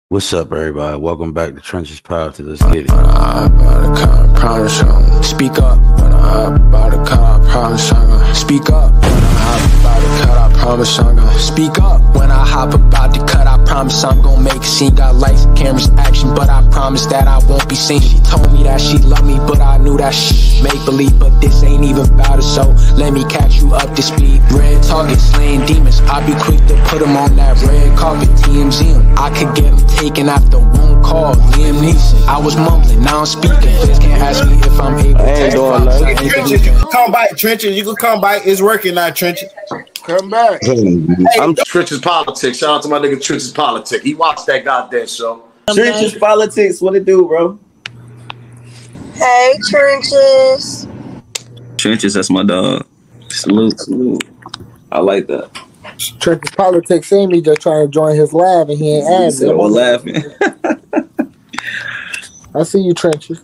What's up, everybody? Welcome back to Trenches Politics. Let's get it. Speak up. When I about to cut, I promise I'm gonna speak up. When I about to cut, I promise I'm gonna speak up. When I hop about to cut, I promise I'm gonna make a scene. Got lights, cameras, action, but I promise that I won't be seen. She told me that she loved me, but I knew that she make believe. But this ain't even about it, so let me catch you up to speed. Red target, slaying demons. I'll be quick to put them on that red carpet. TMZ 'em. I could get them taken after one call. Liam Neeson. I was mumbling, now I'm speaking. Just can't ask me if I'm able to. Trenches, you can come by. Trenches, you can come by. It's working now, Trenches. Come back. I'm Trenches Politics. Shout out to my nigga Trenches Politics. He watched that goddamn show. Trenches Politics, what it do, bro? Hey, Trenches. Trenches, that's my dog. Salute, salute. I like that. Trenches Politics see me just trying to join his live and he ain't added. I'm laughing. I see you, Trenches.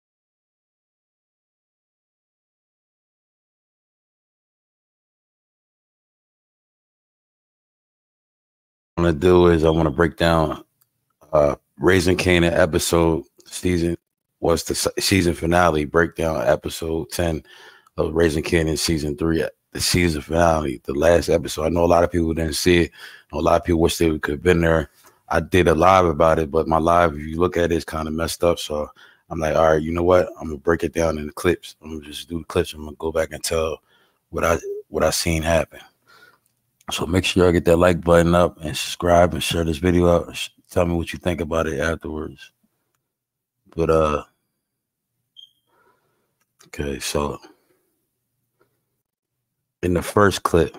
What I'm gonna do is I want to break down Raising Kanan episode season was the season finale. Breakdown episode 10 of Raising Kanan season 3. The season finale, the last episode. I know a lot of people didn't see it. A lot of people wish they could have been there. I did a live about it, but my live, if you look at it, it's kind of messed up. So I'm like, all right, you know what? I'm gonna break it down in the clips. I'm gonna just do the clips. I'm gonna go back and tell what I seen happen. So make sure y'all get that like button up and subscribe and share this video out. Tell me what you think about it afterwards. But okay, so in the first clip,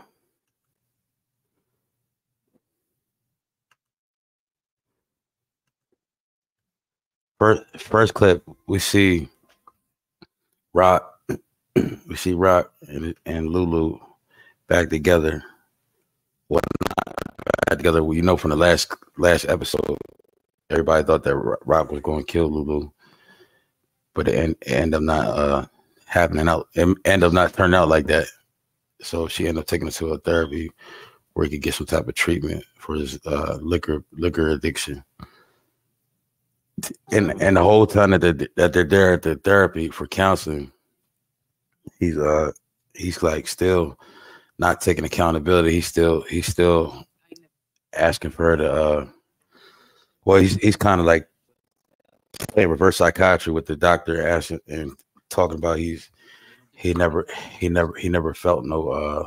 first clip, we see Rock, and Lulu back together. Back together. You know, from the last episode, everybody thought that Rock was going to kill Lulu, but it ended up not happening out. It ended up not turning out like that. So she ended up taking it to a therapy where he could get some type of treatment for his liquor addiction. And the whole time that they're there at the therapy for counseling, he's like still not taking accountability. He's still asking for her to well, he's kind of like playing reverse psychiatry with the doctor asking and talking about he never felt no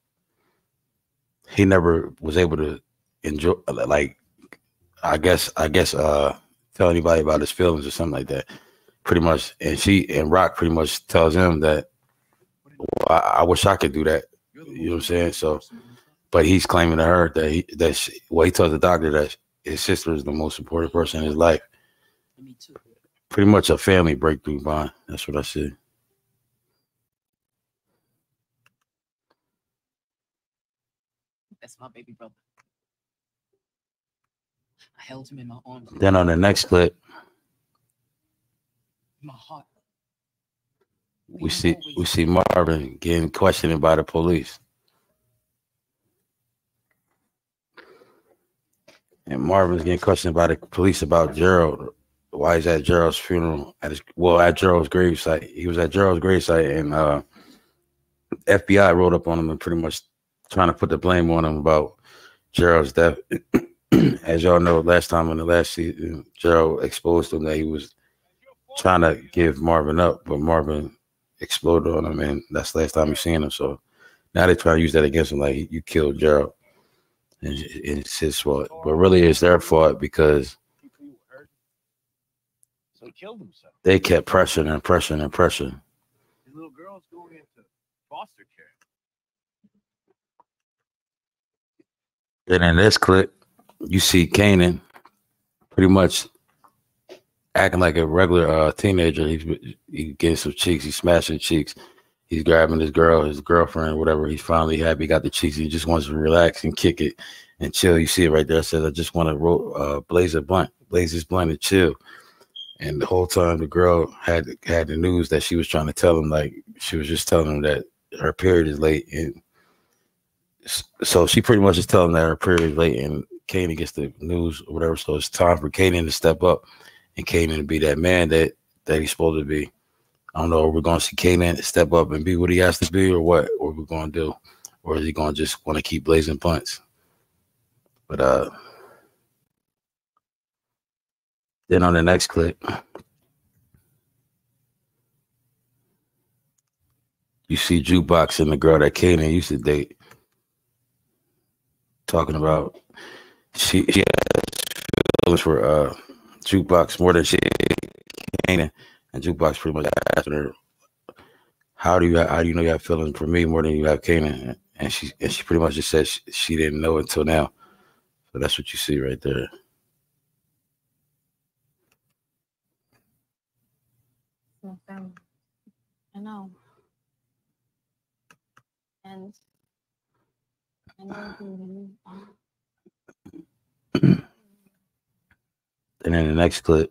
he never was able to enjoy, like, I guess tell anybody about his feelings or something like that, pretty much. And Rock pretty much tells him that, well, I wish I could do that. You know what I'm saying? So, but he's claiming to her that he tells the doctor that his sister is the most important person in his life. Pretty much a family breakthrough, Bond. That's what I said. That's my baby brother. I held him in my arms. Then on the next clip, My heart. we see Marvin getting questioned by the police. And Marvin's getting questioned by the police about Gerald. Why he's at Gerald's funeral at Gerald's gravesite. He was at Gerald's gravesite, and FBI rolled up on him and pretty much trying to put the blame on him about Gerald's death. As y'all know, last time in the last season, Gerald exposed him that he was trying to give Marvin up, but Marvin exploded on him, and that's the last time you've seen him. So now they're trying to use that against him, like, you killed Gerald, and it's his fault. But really, it's their fault because they kept pressuring and pressuring and pressuring. The little girl's going into foster care. And in this clip, you see Kanan pretty much acting like a regular teenager. He's getting some cheeks. He's smashing cheeks. He's grabbing his girlfriend, whatever. He's finally happy. He got the cheeks. He just wants to relax and kick it and chill. You see it right there. It says, I just want to blaze this blunt and chill. And the whole time the girl had the news that she was trying to tell him, like, she was just telling him that her period is late. And so she pretty much is telling him that her period is late. And Kanan gets the news or whatever. So it's time for Kanan to step up and Kanan to be that man that he's supposed to be. I don't know if we're going to see Kanan step up and be what he has to be or what we're going to do. Or is he going to just want to keep blazing punts? But then on the next clip, you see Jukebox and the girl that Kanan used to date talking about she has feelings for Jukebox more than she Kanan, and Jukebox pretty much asked her, how do you know you have feelings for me more than you have Kanan? And she pretty much just said she didn't know until now. So that's what you see right there. I know. And I know. And then the next clip,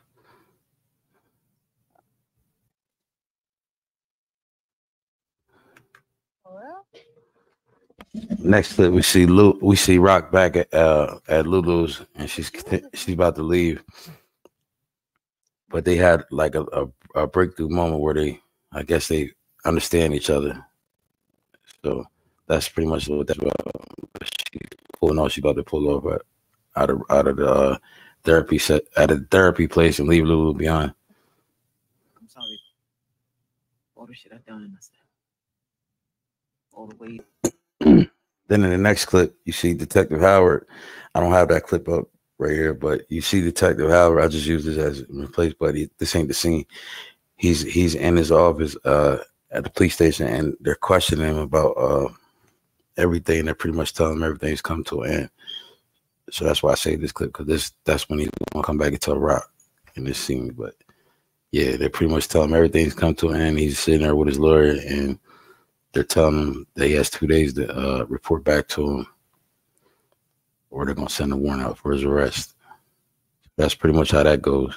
we see Rock back at Lulu's, and she's about to leave, but they had like a breakthrough moment where I guess they understand each other. So that's pretty much what that's about. She's pulling off. She's about to pull off out of the therapy set at a therapy place and leave Lulu behind. I'm sorry. All the shit I've done in this. All the way. Then in the next clip, you see Detective Howard. I don't have that clip up right here, but you see Detective Howard. I just use this as replace, but this ain't the scene. He's in his office at the police station, and they're questioning him about everything. They're pretty much telling him everything's come to an end. So that's why I say this clip, because that's when he's gonna come back and tell Rock in this scene. But yeah, they pretty much tell him everything's come to an end. He's sitting there with his lawyer, and they're telling him that he has 2 days to report back to him, or they're gonna send a warrant out for his arrest. That's pretty much how that goes.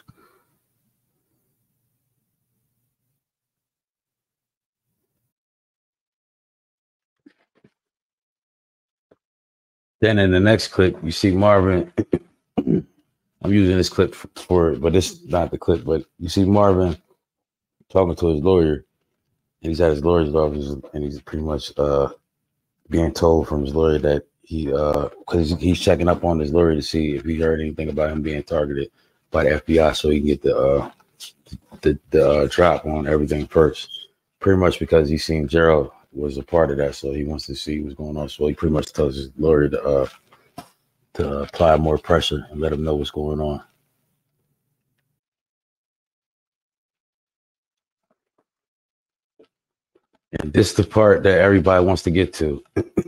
Then in the next clip, you see Marvin. I'm using this clip but it's not the clip, but you see Marvin talking to his lawyer, and he's at his lawyer's office, and he's pretty much being told from his lawyer that because he's checking up on his lawyer to see if he heard anything about him being targeted by the FBI, so he can get the drop on everything first. Pretty much because he's seen Gerald was a part of that, so he wants to see what's going on. So he pretty much tells his lawyer to apply more pressure and let him know what's going on. And this is the part that everybody wants to get to,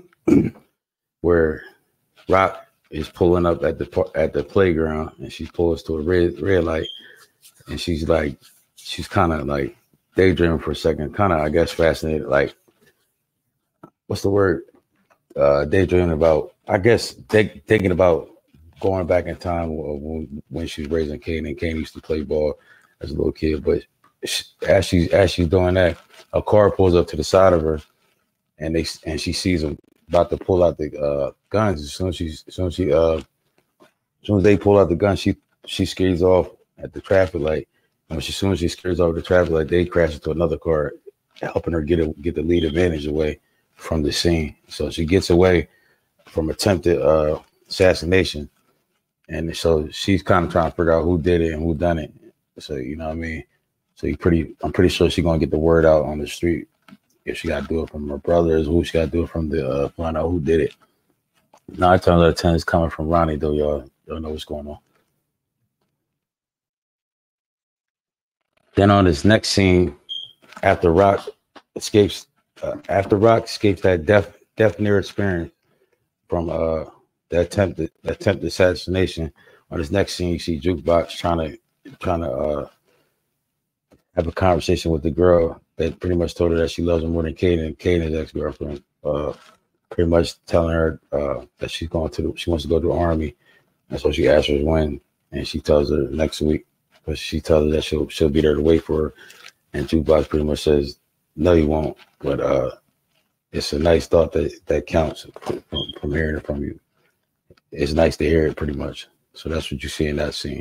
where Rock is pulling up at the playground, and she pulls to a red light, and she's kind of like daydreaming for a second, kind of, I guess, fascinated, like, what's the word? Daydreaming about, I guess, thinking about going back in time when she was raising Kanan. Kanan used to play ball as a little kid, but as she's doing that, a car pulls up to the side of her, and she sees him about to pull out the guns. As soon as they pull out the gun, she skates off at the traffic light. And as soon as she skates off the traffic light, they crash into another car, helping her get the lead advantage away from the scene. So she gets away from attempted assassination, and so she's kind of trying to figure out who did it and who done it. So you know what I mean. So I'm pretty sure she's gonna get the word out on the street. If she got to do it from her brothers, who she got to do it from to find out who did it. 9 times out of 10 is coming from Ronnie, though. Y'all know what's going on. Then on this next scene, after Rock escapes that death near experience from the attempted assassination, on this next scene, you see Jukebox trying to have a conversation with the girl that pretty much told her that she loves him more than Kanan's ex-girlfriend. Pretty much telling her that she wants to go to the army, and so she asks her when, and she tells her next week, but she tells her that she'll be there to wait for her, and Jukebox pretty much says, "No, you won't," but it's a nice thought that counts from hearing it from you. it's nice to hear it pretty much. So that's what you see in that scene.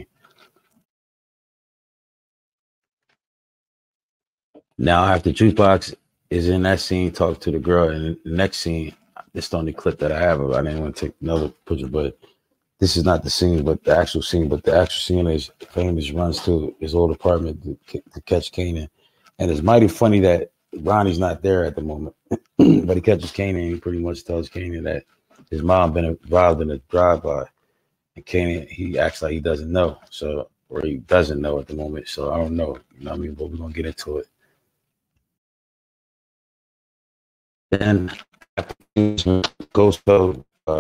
Now after Jukebox is in that scene, talk to the girl, and the next scene, it's the only clip that I have of it. I didn't want to take another picture, but this is not the scene, but the actual scene. But the actual scene is Famous runs to his old apartment to catch Kanan. And it's mighty funny that Ronnie's not there at the moment, but he catches Kanan and he pretty much tells Kanan that his mom been involved in a drive-by. And Kanan, he acts like he doesn't know. So, or he doesn't know at the moment. So I don't know. You know what I mean? But we're going to get into it. Then goes to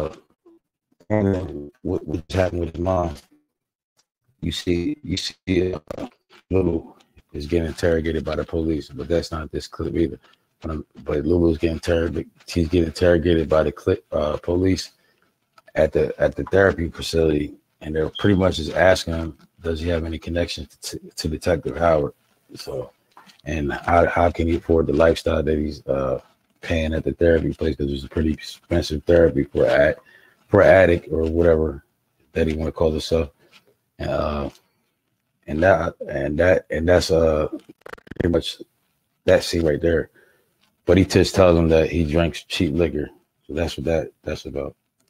and what's happened with his mom. You see Lulu is getting interrogated by the police, but that's not this clip either. But Lulu's getting interrogated. She's getting interrogated by the police at the therapy facility, and they're pretty much just asking him, does he have any connection to Detective Howard? So, and how can he afford the lifestyle that he's paying at the therapy place, because it's a pretty expensive therapy for an addict or whatever that he want to call himself. And that's pretty much that scene right there. But he just tells him that he drinks cheap liquor. So that's what that's about.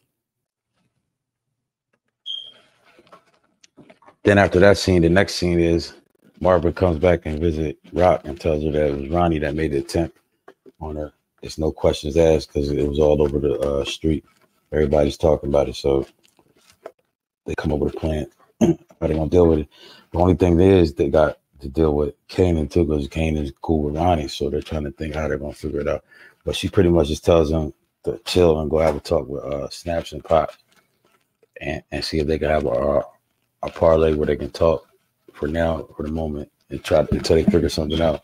Then after that scene, the next scene is Marvin comes back and visit Rock and tells her that it was Ronnie that made the attempt on her. It's no questions asked because it was all over the street. Everybody's talking about it, so they come up with a plan how they gonna deal with it. The only thing is they got to deal with Kanan too, because Kanan's cool with Ronnie, so they're trying to think how they're gonna figure it out. But she pretty much just tells them to chill and go have a talk with Snaps and Pop, and see if they can have a parlay where they can talk for now, for the moment, and try until they figure something out.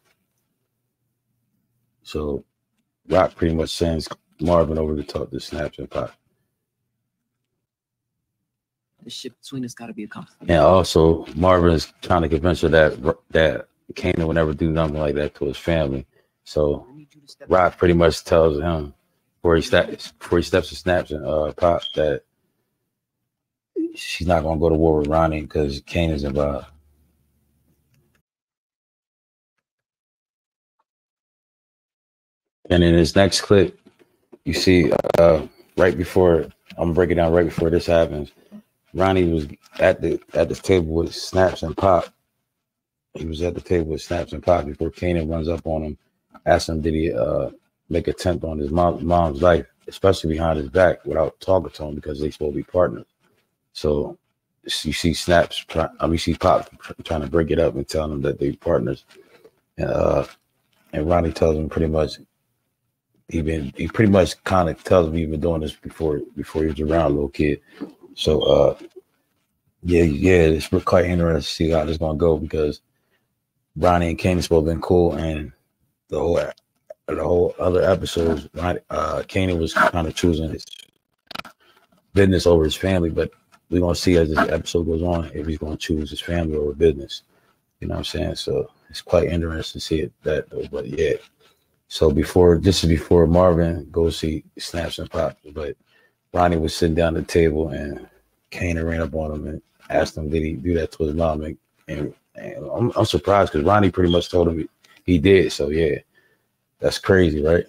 So Rock pretty much sends Marvin over to talk to Snaps and Pop. The shit between us got to be accomplished. And also, Marvin is trying to convince her that Kanan would never do nothing like that to his family. So Rock pretty much tells him before he steps to Snaps and Pop that she's not gonna go to war with Ronnie because Kanan's involved. And in his next clip, you see right before I'm breaking down right before this happens, Ronnie was at the table with Snaps and Pop. He was at the table with Snaps and Pop before Kanan runs up on him, asks him did he make an attempt on his mom's life, especially behind his back, without talking to him because they supposed to be partners. So you see Pop trying to break it up and telling him that they partners, and Ronnie tells him pretty much. He pretty much kind of tells me he's been doing this before he was around, little kid. So yeah, it's quite interesting to see how this is gonna go, because Ronnie and Kanan supposed to been cool, and the whole other episodes, Kanan was kind of choosing his business over his family. But we're gonna see as this episode goes on if he's gonna choose his family over business. You know what I'm saying? So it's quite interesting to see it that though. But yeah. So this is before Marvin goes see Snaps and Pop, but Ronnie was sitting down at the table and Kanan ran up on him and asked him, did he do that to his mom? And I'm surprised because Ronnie pretty much told him he did. So yeah, that's crazy, right?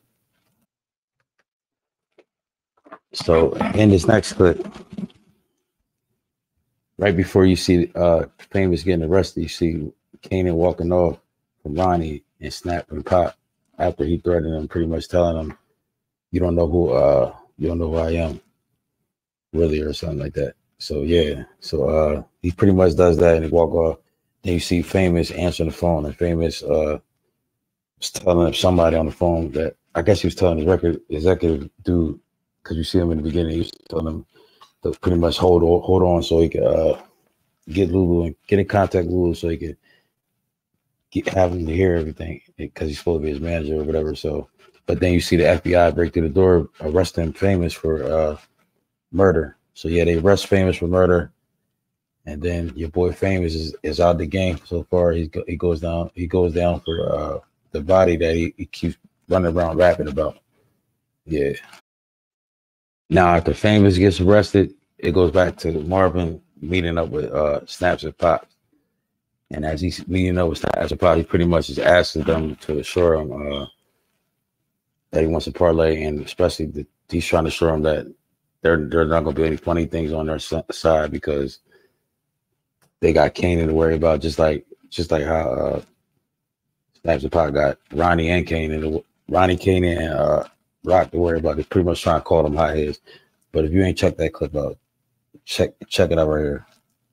So in this next clip, right before you see Famous getting arrested, you see Kanan walking off from Ronnie and Snap and Pop. After he threatened him, pretty much telling him, you don't know who I am, really, or something like that. So yeah, so he pretty much does that and he walk off. Then you see Famous answering the phone, and Famous was telling somebody on the phone that I guess he was telling his record executive dude, because you see him in the beginning, he was telling him to pretty much hold on so he could get Lulu and get in contact with Lulu so he could have him to hear everything, because he's supposed to be his manager or whatever. So, but then you see the FBI break through the door, arresting Famous for murder. So yeah, they arrest Famous for murder, and then your boy Famous is out the game so far. He goes down for the body that he keeps running around rapping about. Yeah. Now, after Famous gets arrested, it goes back to Marvin meeting up with Snaps and Pop. And as he's meeting up with Snaps and Pop, he pretty much is asking them to assure him that he wants to parlay, and especially that he's trying to assure him that there not going to be any funny things on their side because they got Kanan to worry about, just like how Snaps and Pop got Ronnie Kanan and Rock to worry about. They're pretty much trying to call them hotheads. But if you ain't checked that clip out, check it out right here.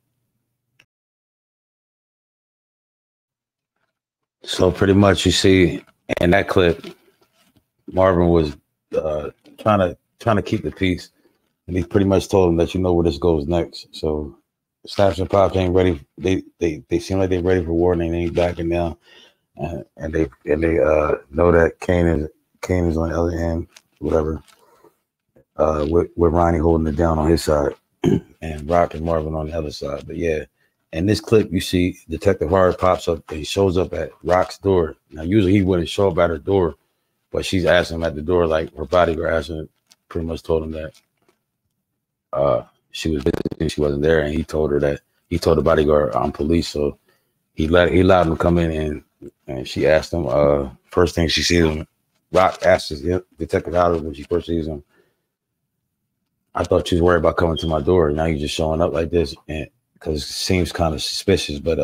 So pretty much you see in that clip, Marvin was trying to keep the peace, and he pretty much told him that you know where this goes next. So Snaps and Pops ain't ready. They seem like they're ready for war, and they ain't backing down. And they know that Kanan's on the other end, whatever. With Ronnie holding it down on his side, and Rock and Marvin on the other side. But yeah, in this clip, you see Detective Hart pops up and he shows up at Rock's door. Now, usually he wouldn't show up at her door, but she's asking him at the door, like her bodyguard asking, pretty much told him that she was busy and she wasn't there, and he told the bodyguard, I'm police. So he allowed him to come in, and she asked him, first thing she sees him, Rock asks Detective Howard when she first sees him, I thought you was worried about coming to my door. Now you're just showing up like this, and because it seems kind of suspicious. But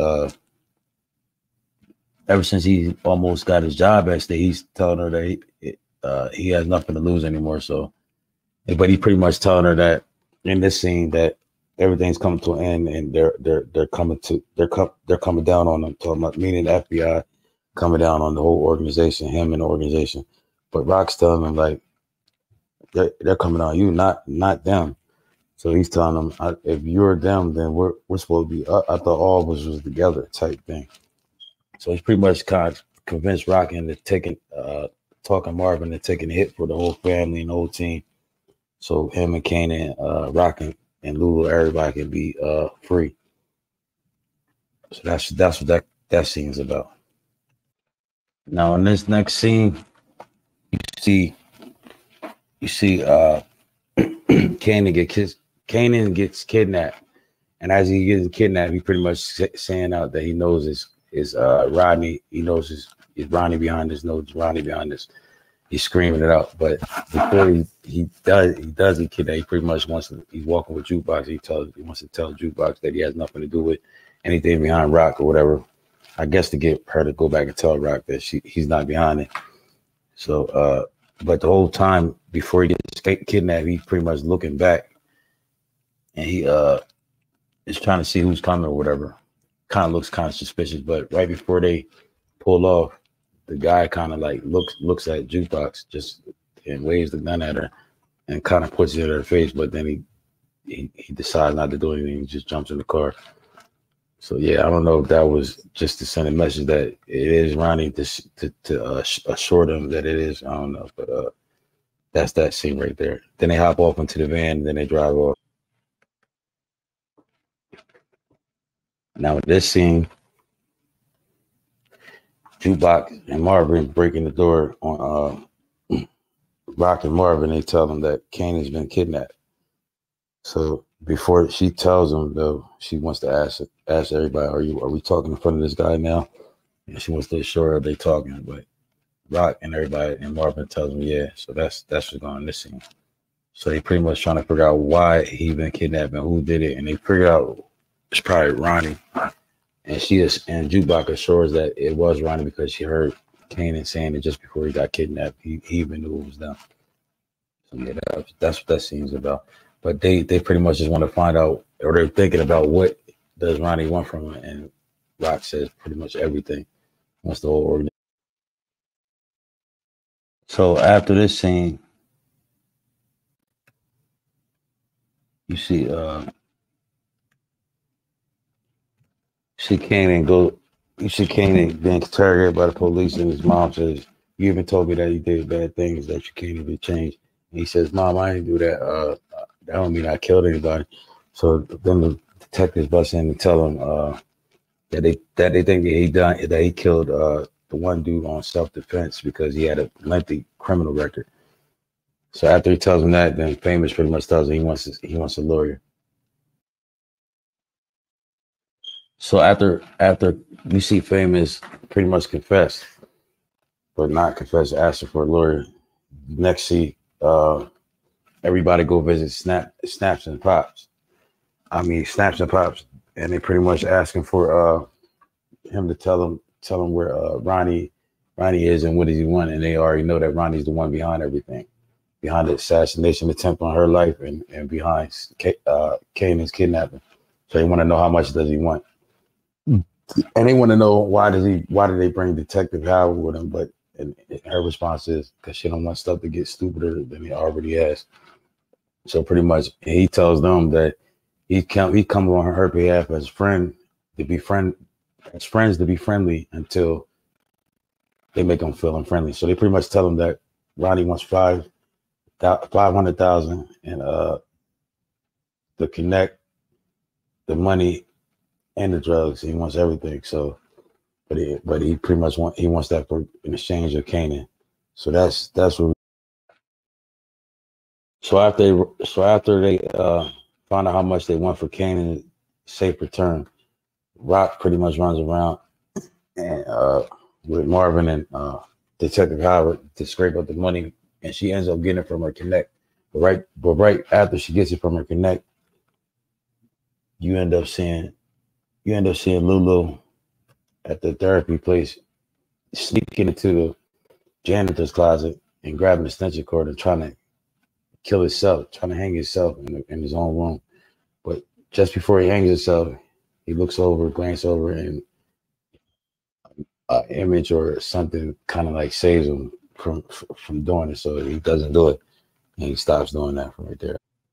ever since he almost got his job at state, he's telling her that he has nothing to lose anymore. So, but he pretty much telling her that in this scene that everything's coming to an end, and they're coming down on them. Talking about, meaning the FBI coming down on the whole organization, him and the organization. But Rock's telling him like they're coming on you, not them. So he's telling them, if you're them, then we're supposed to be. I thought all of us was together, type thing. So he's pretty much kind of convinced Rock into talking Marvin and taking a hit for the whole family and the whole team. So him and Kanan, Rock and Lulu, everybody can be free. So that's what that scene's about. Now in this next scene, you see Kanan gets kidnapped, and as he gets kidnapped, he pretty much saying out that he knows is Rodney. He knows is Ronnie behind this. Knows Ronnie behind this. He's screaming it out, but before he does kidnap, he pretty much he's walking with Jukebox. He wants to tell Jukebox that he has nothing to do with anything behind Rock or whatever. I guess to get her to go back and tell Rock that he's not behind it. So, but the whole time before he gets kidnapped, he's pretty much looking back, and he is trying to see who's coming or whatever. Kind of looks kind of suspicious, but right before they pull off, the guy kind of like looks at Jukebox just and waves the gun at her and kind of puts it in her face, but then he decides not to do anything. He just jumps in the car. So yeah, I don't know if that was just to send a message that it is Ronnie to assure them that it is. I don't know, but that's that scene right there. Then they hop off into the van, and then they drive off. Now in this scene, Jukebox and Marvin breaking the door on Rock and Marvin. They tell them that Kanan's been kidnapped. So before she tells them, though, she wants to ask everybody, are we talking in front of this guy now? And she wants to assure her they talking, but Rock and everybody and Marvin tells them, yeah. So that's what's going on in this scene. So they pretty much trying to figure out why he been kidnapped and who did it, and they figured out it's probably Ronnie. And and Jukebox assures that it was Ronnie because she heard Kanan saying it just before he got kidnapped. He even knew it was them. So yeah, that's what that scene's about. But they pretty much just want to find out, or they're thinking about what does Ronnie want from her, and Rock says pretty much everything. Wants the whole organization. So after this scene, you see Kanan being interrogated by the police, and his mom says, "You even told me that you did bad things that you can't even change." And he says, "Mom, I didn't do that. That don't mean I killed anybody." So then the detectives bust in and tell him that they think that he killed the one dude on self-defense because he had a lengthy criminal record. So after he tells him that, then Famous pretty much tells him he wants a lawyer. So after you see Famous pretty much confess, but not confess, asking for a lawyer. Next see everybody go visit Snaps and Pops. I mean Snaps and Pops, and they pretty much asking for him to tell them where Ronnie is and what does he want, and they already know that Ronnie's the one behind everything, behind the assassination attempt on her life and behind Kanan's kidnapping. So they want to know how much does he want, and they want to know why did they bring Detective Howard with him, but and her response is because she don't want stuff to get stupider than it already has. So pretty much he tells them that he comes on her behalf as friends to be friendly until they make him feel unfriendly. So they pretty much tell him that Ronnie wants $500,000 and the connect, the money, and the drugs. He wants everything. So, but he pretty much wants that in exchange of Kanan. So that's what. So after they find out how much they want for Kanan's safe return, Rock pretty much runs around and with Marvin and Detective Howard to scrape up the money, and she ends up getting it from her connect. But right after she gets it from her connect, you end up seeing Lulu at the therapy place sneaking into the janitor's closet and grabbing the extension cord and trying to kill himself, trying to hang himself in his own room. But just before he hangs himself, he glances over, and an image or something kind of like saves him from doing it. So he doesn't do it, and he stops doing that from right there.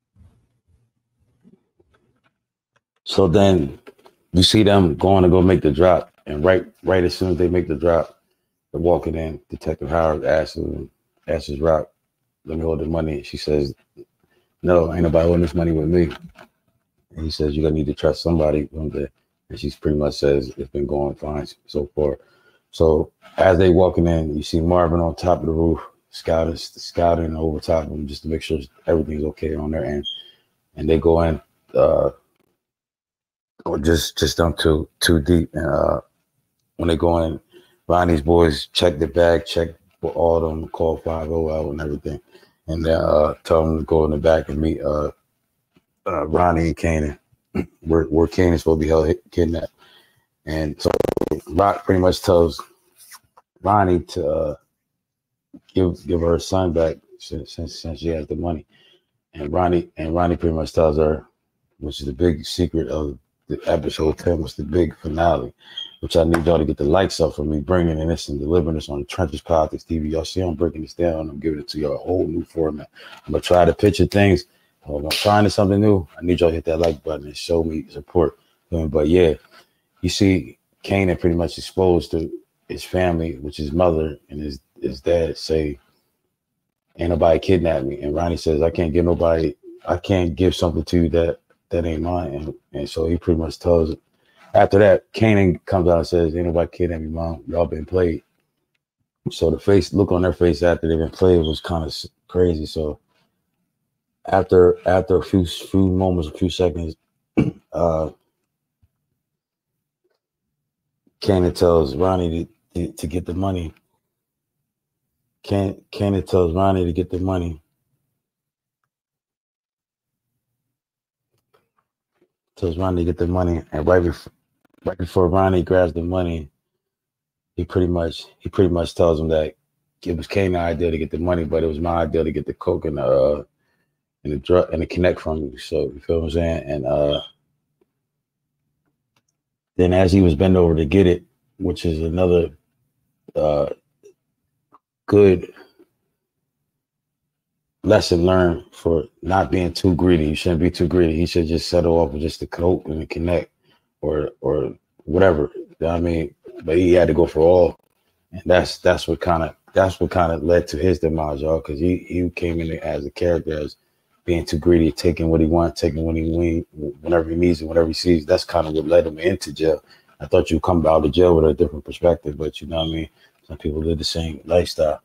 So then you see them going to go make the drop, and right as soon as they make the drop, they're walking in. Detective Howard asks Rock, "Let me hold the money." She says, "No, ain't nobody holding this money with me." And he says, "You're gonna need to trust somebody one day." And she pretty much says, "It's been going fine so far." So as they walking in, you see Marvin on top of the roof, scouting over top of them just to make sure everything's okay on their end. And they go in, just dump too deep. And when they go in, Ronnie's boys check the bag, check for all of them, call 5-0 out and everything, and then tell them to go in the back and meet Ronnie and Kanan, where Kanan's supposed to be held kidnapped. And so Rock pretty much tells Ronnie to give her son back since she has the money. And Ronnie pretty much tells her, which is the big secret of the episode 10, was the big finale, which I need y'all to get the likes up for me bringing in this and delivering this on the Trenches Politics TV. Y'all see I'm breaking this down. I'm giving it to y'all a whole new format. I'm going to try to picture things. I'm trying something new. I need y'all to hit that like button and show me support. But yeah, you see Kanan pretty much exposed to his family, which is mother and his dad, say, "Ain't nobody kidnapped me." And Ronnie says, I can't give something to you that ain't mine. And so he pretty much tells it. After that, Kanan comes out and says, "Ain't nobody kidnapped me, Mom. Y'all been played." So the look on their face after they've been played was kind of crazy. So after a few moments, a few seconds, Kanan tells Ronnie to get the money. Kanan tells Ronnie to get the money. Tells Ronnie to get the money, and right before Ronnie grabs the money, he pretty much tells him that it was Kanan's idea to get the money, but it was my idea to get the coke and the drug and the connect from you. So you feel what I'm saying? And then as he was bent over to get it, which is another good lesson learned for not being too greedy. You shouldn't be too greedy. He should just settle off with just the coke and the connect or whatever. You know what I mean? But he had to go for all. And that's what kind of led to his demise, y'all, because he came in as a character as being too greedy, taking what he wants, taking what he whenever he needs it, whenever he sees. That's kind of what led him into jail. I thought you'd come out of jail with a different perspective, but you know what I mean? Some people live the same lifestyle.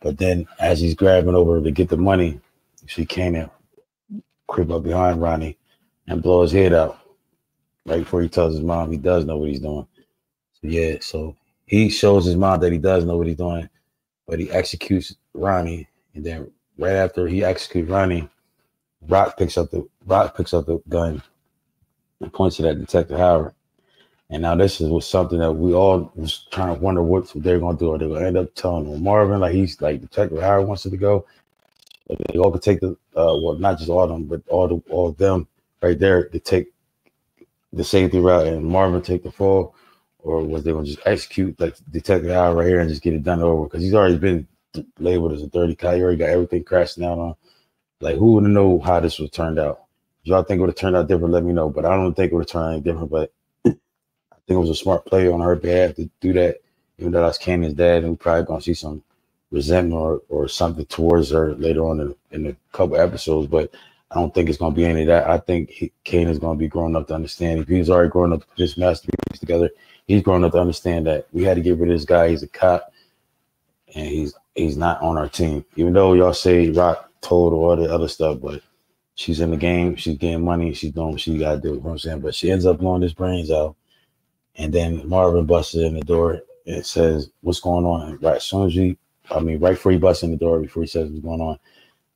But then as he's grabbing over to get the money, you see Kanan creep up behind Ronnie and blow his head out right before he tells his mom he does know what he's doing. So yeah, so he shows his mom that he does know what he's doing, but he executes Ronnie, and then right after he executes Ronnie, Rock picks up the gun and points it at Detective Howard. And now this was something that we all was trying to wonder what they're gonna do. Are they gonna end up telling Marvin like he's like Detective Howard wants it to go? But they all could take the well, not just all of them, but all of them right there to take the safety route and Marvin take the fall, or was they gonna just execute like Detective Howard right here and just get it done over? Because he's already been labeled as a dirty guy. He already got everything crashing out on. Like, who would know how this would have turned out? If y'all think it would have turned out different, let me know. But I don't think it would have turned out any different. But I think it was a smart play on her behalf to do that. Even though that's Kanan's dad, and we're probably gonna see some resentment or something towards her later on in a couple episodes. But I don't think it's gonna be any of that. I think Kanan's gonna be grown up to understand. If he's already grown up to put this masterpiece together, he's grown up to understand that we had to get rid of this guy. He's a cop, and he's not on our team. Even though y'all say Rock told all the other stuff, but she's in the game, she's getting money, she's doing what she gotta do. You know what I'm saying? But she ends up blowing his brains out. And then Marvin busts in the door and says, "What's going on?" And right as soon as right before he busts in the door, before he says what's going on,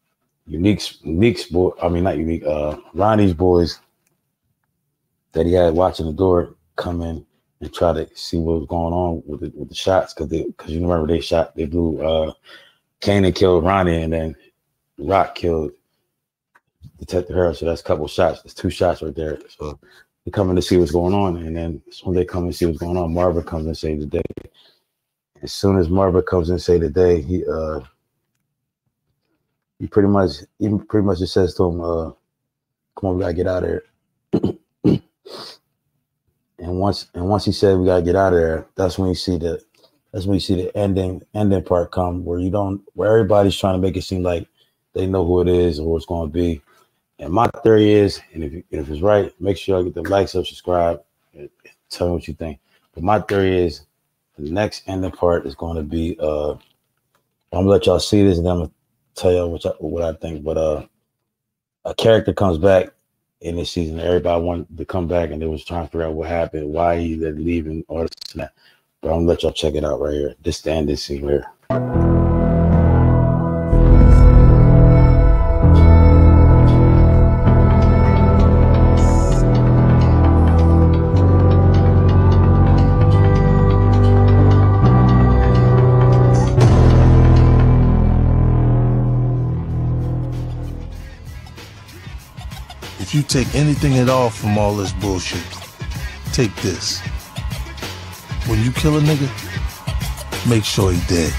Ronnie's boys that he had watching the door come in and try to see what was going on with the shots, because you remember they blew Kanan killed Ronnie, and then Rock killed Detective Harris. So that's a couple shots. There's 2 shots right there. So they're coming to see what's going on, and then when they come and see what's going on, Marvin comes and saves the day. As soon as Marvin comes and saves the day, he pretty much just says to him, "Come on, we gotta get out of here." and once he said we gotta get out of there, that's when you see the ending part come, where everybody's trying to make it seem like they know who it is or what's going to be. And my theory is, and if it's right, make sure y'all get the likes up, subscribe, and tell me what you think. But my theory is the next ending part is going to be, I'm going to let y'all see this, and then I'm going to tell y'all what I think. But a character comes back in this season. Everybody wanted to come back, and they was trying to figure out what happened, why he did leaving, all this and that. But I'm going to let y'all check it out right here. This the end scene here. If you take anything at all from all this bullshit, take this. When you kill a nigga, make sure he dead.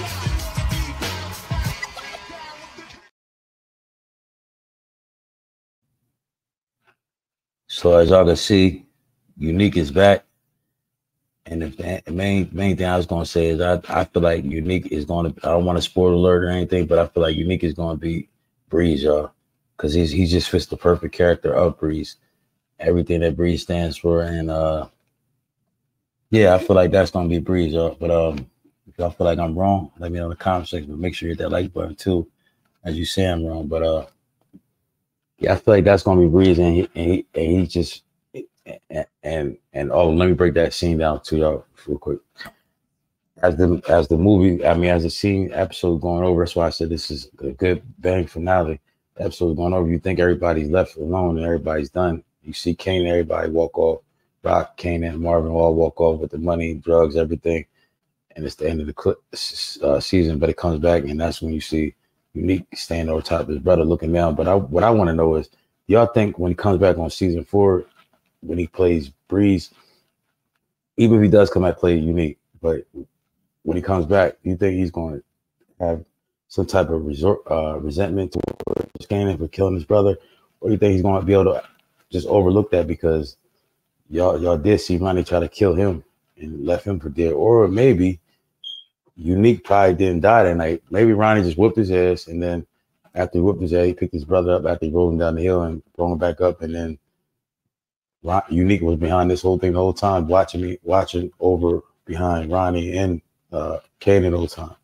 So as y'all can see, Unique is back. And the main thing I was going to say is I feel like Unique is going to, I don't want to spoil alert or anything, but I feel like Unique is going to be Breeze, y'all. Because he just fits the perfect character of Breeze. Everything that Breeze stands for. And yeah, I feel like that's gonna be Breeze, y'all. But if y'all feel like I'm wrong, let me know in the comment section. But make sure you hit that like button too, as you say I'm wrong. But yeah, I feel like that's gonna be Breeze, and he just and oh, let me break that scene down to y'all real quick. As the movie, as the scene episode going over, that's why I said this is a good bang finale. Episode going over, you think everybody's left alone and everybody's done. You see Kanan, everybody walk off. Rock, Kanan, Marvin all walk off with the money, drugs, everything. And it's the end of the season, but it comes back, and that's when you see Unique standing over top of his brother looking down. But what I want to know is, y'all think when he comes back on season 4, when he plays Breeze, even if he does come back play Unique, but when he comes back, do you think he's going to have some type of resentment towards Kanan for killing his brother, or do you think he's going to be able to just overlook that because y'all did see Ronnie try to kill him and left him for dead? Or maybe Unique probably didn't die that night. Maybe Ronnie just whooped his ass, and then after he whooped his ass, he picked his brother up after he rolled him down the hill and brought him back up, and then Unique was behind this whole thing the whole time, watching over behind Ronnie and Kanan the whole time.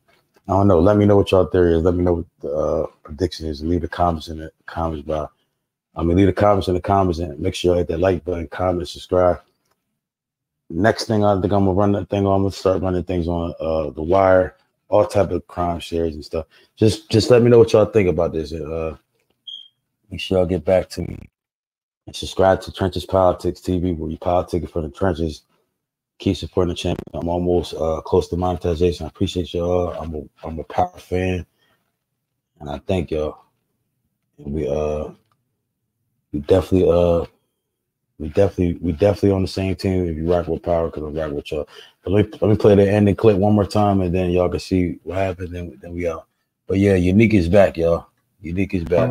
I don't know. Let me know what y'all theory is. Let me know what the prediction is. Leave the comments in the comments bar. Leave the comments in the comments and make sure you hit that like button, comment, subscribe. Next thing, I think I'm gonna run that thing on. I'm gonna start running things on The Wire, all type of crime series and stuff. Just let me know what y'all think about this. Make sure y'all get back to me. And subscribe to Trenches Politics TV, where you politic from the trenches. Keep supporting the channel. I'm almost close to monetization. I appreciate y'all. I'm a power fan, and I thank y'all. And we definitely on the same team. If you rock with power, because I rock with y'all. But let me play the ending clip one more time, and then y'all can see what happened. Then we out. But yeah, Unique is back, y'all. Unique is back.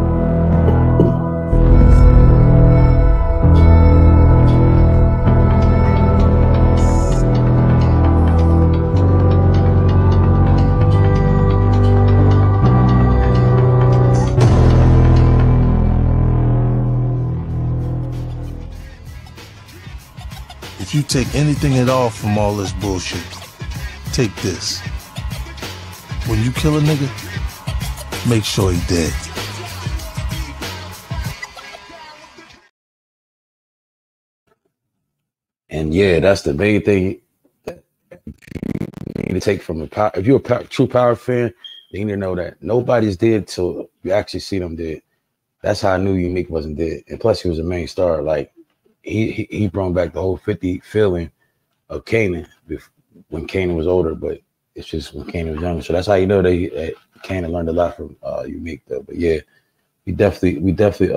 If you take anything at all from all this bullshit, take this. When you kill a nigga, make sure he dead. And yeah, that's the main thing that you need to take from a power. If you're a true power fan, you need to know that nobody's dead till you actually see them dead. That's how I knew Unique wasn't dead. And plus, he was a main star. Like, he brought back the whole 50 feeling of Kanan when Kanan was older, but it's just when Kanan was younger. So that's how you know that Kanan learned a lot from Unique, though. But yeah, we definitely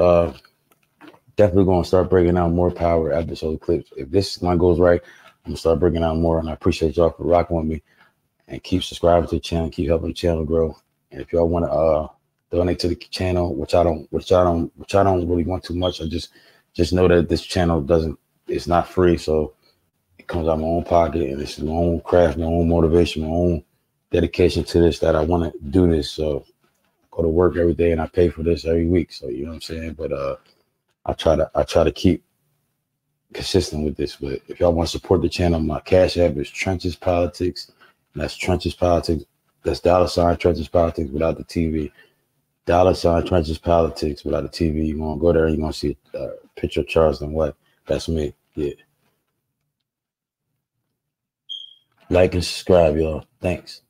gonna start breaking out more power episode clips. If this one goes right, I'm gonna start breaking out more. And I appreciate y'all for rocking with me, and keep subscribing to the channel, keep helping the channel grow. And if y'all want to donate to the channel, which I don't really want too much, I just know that this channel it's not free, so it comes out of my own pocket, and it's my own craft, my own motivation, my own dedication to this, that I want to do this. So I go to work every day and I pay for this every week. So you know what I'm saying? But I try to keep consistent with this. But if y'all want to support the channel, my Cash App is Trenches Politics. And that's Trenches Politics. That's $ Trenches Politics without the TV. $ Trenches Politics without the TV. You're gonna go there and you're gonna see a picture of Charles and what? That's me. Yeah. Like and subscribe, y'all. Thanks.